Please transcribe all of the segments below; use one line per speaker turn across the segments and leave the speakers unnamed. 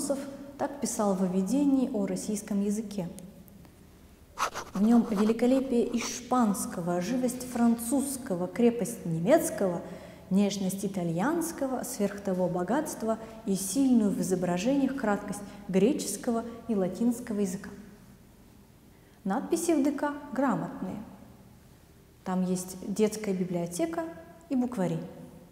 Ломоносов так писал в введении о российском языке. В нем великолепие испанского, живость французского, крепость немецкого, нежность итальянского, сверх того богатство и сильную в изображениях краткость греческого и латинского языка. Надписи в ДК грамотные. Там есть детская библиотека и буквари.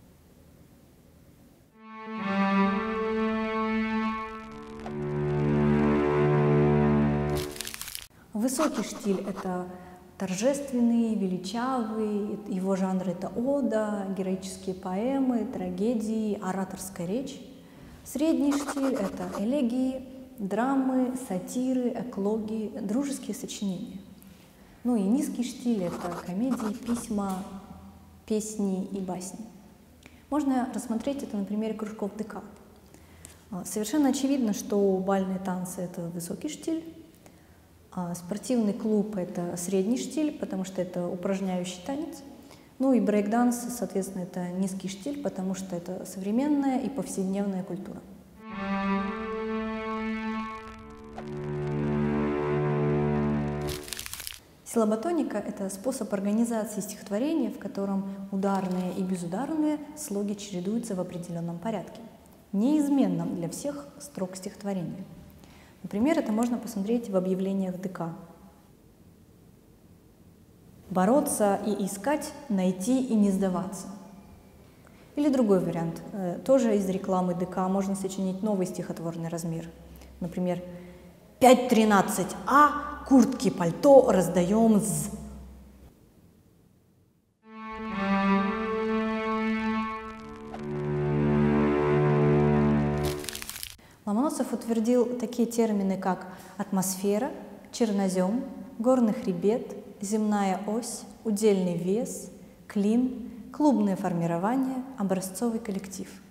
Высокий штиль – это торжественный, величавый, его жанр – это ода, героические поэмы, трагедии, ораторская речь. Средний штиль – это элегии, драмы, сатиры, эклогии, дружеские сочинения. Ну и низкий штиль – это комедии, письма, песни и басни. Можно рассмотреть это на примере кружков ДК. Совершенно очевидно, что бальные танцы – это высокий штиль, а спортивный клуб – это средний штиль, потому что это упражняющий танец. Ну и брейк-данс, соответственно, это низкий штиль, потому что это современная и повседневная культура. Силлаботоника – это способ организации стихотворения, в котором ударные и безударные слоги чередуются в определенном порядке, неизменном для всех строк стихотворения. Например, это можно посмотреть в объявлениях ДК. Бороться и искать, найти и не сдаваться. Или другой вариант, тоже из рекламы ДК, можно сочинить новый стихотворный размер. Например, 5.13 куртки, пальто раздаем з. Ломоносов утвердил такие термины, как атмосфера, чернозем, горный хребет, земная ось, удельный вес, клин, клубное формирование, образцовый коллектив.